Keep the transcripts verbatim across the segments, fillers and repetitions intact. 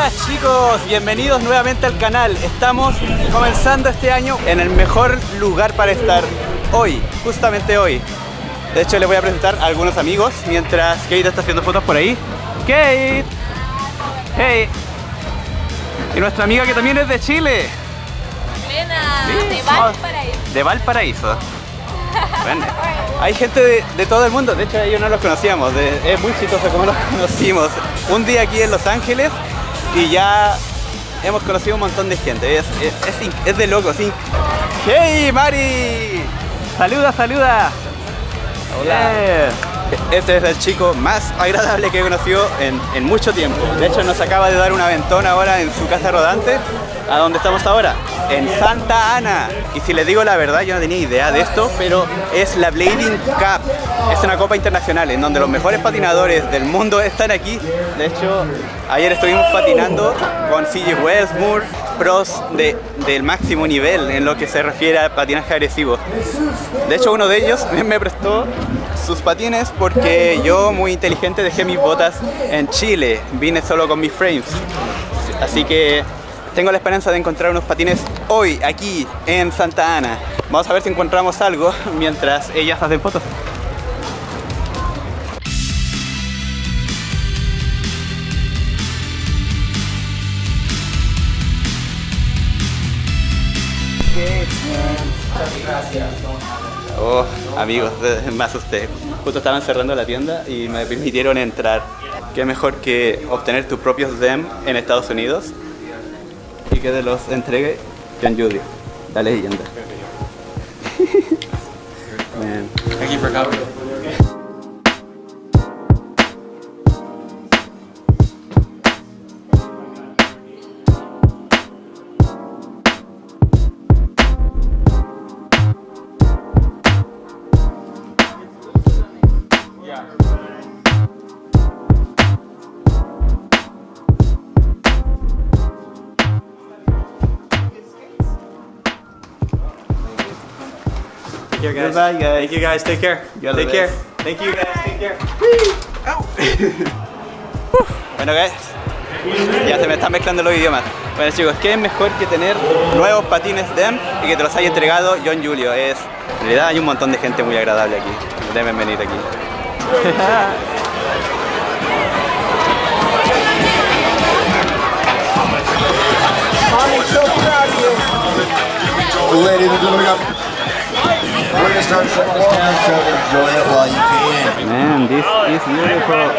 Hola chicos, bienvenidos nuevamente al canal. Estamos comenzando este año en el mejor lugar para estar hoy, justamente hoy. De hecho les voy a presentar a algunos amigos mientras Kate está haciendo fotos por ahí. Kate, hey. Y nuestra amiga que también es de Chile. Elena, sí, de Valparaíso. De Valparaíso. Bueno, hay gente de, de todo el mundo, de hecho ellos no los conocíamos, de, es muy chistoso como los conocimos. Un día aquí en Los Ángeles y ya hemos conocido un montón de gente, es, es, es, es de locos. ¿Sí? ¡Hey Mari! ¡Saluda, saluda! Hola. Yeah. Este es el chico más agradable que he conocido en, en mucho tiempo. De hecho nos acaba de dar un aventón ahora en su casa rodante. ¿A dónde estamos ahora? En Santa Ana. Y si les digo la verdad, yo no tenía idea de esto, pero es la Blading Cup. Es una copa internacional en donde los mejores patinadores del mundo están aquí. De hecho, ayer estuvimos patinando con C J Wellsmoor, pros de, del máximo nivel en lo que se refiere a patinaje agresivo. De hecho, uno de ellos me prestó sus patines porque yo, muy inteligente, dejé mis botas en Chile. Vine solo con mis frames. Así que tengo la esperanza de encontrar unos patines hoy, aquí en Santa Ana. Vamos a ver si encontramos algo mientras ellas hacen fotos. Oh, amigos, me asusté. Justo estaban cerrando la tienda y me permitieron entrar. Qué mejor que obtener tus propios D E M en Estados Unidos y que te los entregue John Julio, la leyenda. Man. Thank you for coming. Take care, guys. Goodbye, guys. Thank you, guys. Take care. You're Take the care. best. Thank you, guys. Take care. Bueno, guys, ya se me están mezclando los idiomas. Bueno chicos, ¿qué es mejor que tener nuevos patines D E M y que te los haya entregado John Julio? Es, en realidad hay un montón de gente muy agradable aquí. Deben venir aquí. Ladies and gentlemen, we're gonna start shutting this down, so enjoy it while you can. Man, this is beautiful.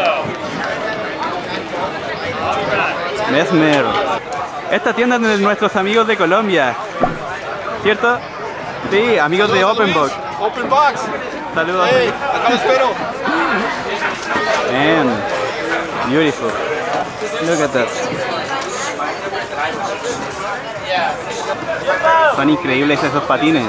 Mesmer. Esta tienda es de nuestros amigos de Colombia, ¿cierto? Sí, amigos de Open Box. Open box. Saludos. Hey, acá lo espero. Man, beautiful. Look at that. Son increíbles esos patines.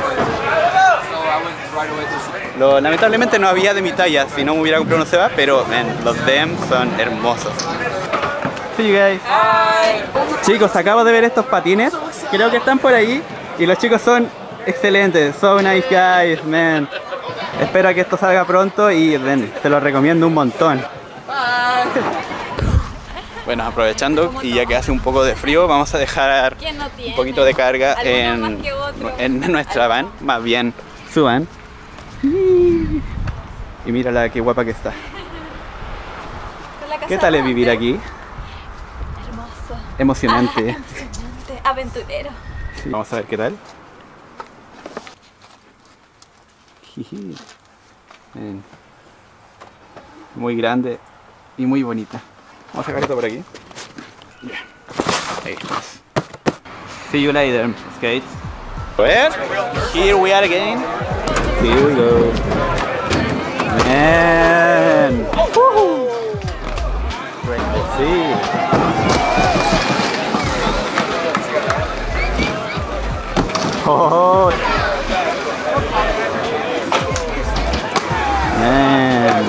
Lo, lamentablemente no había de mi talla, si no me hubiera comprado uno Seba, pero man, los D E M son hermosos. See you guys. Bye. Chicos, acabo de ver estos patines, creo que están por ahí y los chicos son excelentes, so nice guys, man. Espero que esto salga pronto y ven, te lo recomiendo un montón. Bye. Bueno, aprovechando y ya que hace un poco de frío, vamos a dejar no un poquito de carga en, en nuestra van, más bien su van. Y mírala qué guapa que está. ¿Qué tal es vivir aquí? Hermoso. Emocionante. Ah, emocionante, aventurero. Sí. Vamos a ver qué tal. Jiji. Bien. Muy grande y muy bonita. Vamos a sacar esto por aquí. Yeah. Ahí estamos. See you later, skates. Well, here we are again. Here we go. Man. Woohoo. Great to see. Oh. Man.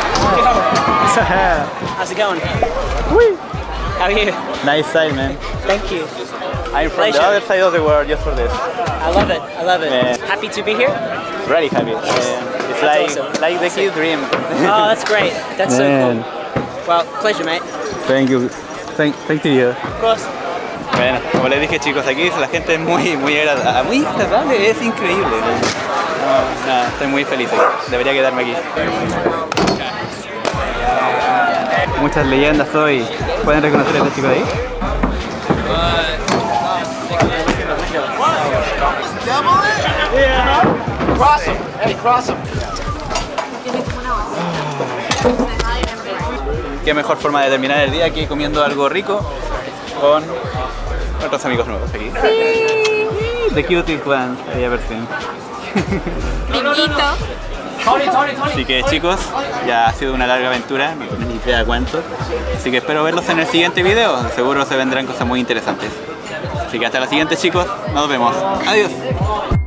How's it going? Whee. How are you? Nice side, man. Thank you. I'm from Pleasure. the other side of the world just for this. I love it. I love it. Yeah. Happy to be here. Really happy. Yeah. It's like awesome. like the kid's dream. Oh, that's great. That's Man. so cool. Well, pleasure, mate. Thank you. Thank, thank you. Of course. Bueno, como les dije chicos, aquí la gente es muy, muy agradable, muy agradable, es increíble. No, nada, estoy muy feliz aquí. Debería quedarme aquí. Muchas leyendas hoy. ¿Pueden reconocer a este chico de ahí? Cross him. Hey, cross him. Qué mejor forma de terminar el día que comiendo algo rico con otros amigos nuevos aquí. Sí. The cutest ones, ahí aparecen. Primito. Así que chicos, ya ha sido una larga aventura, no tengo ni idea cuánto. Así que espero verlos en el siguiente video, seguro se vendrán cosas muy interesantes. Así que hasta la siguiente chicos, nos vemos. Adiós.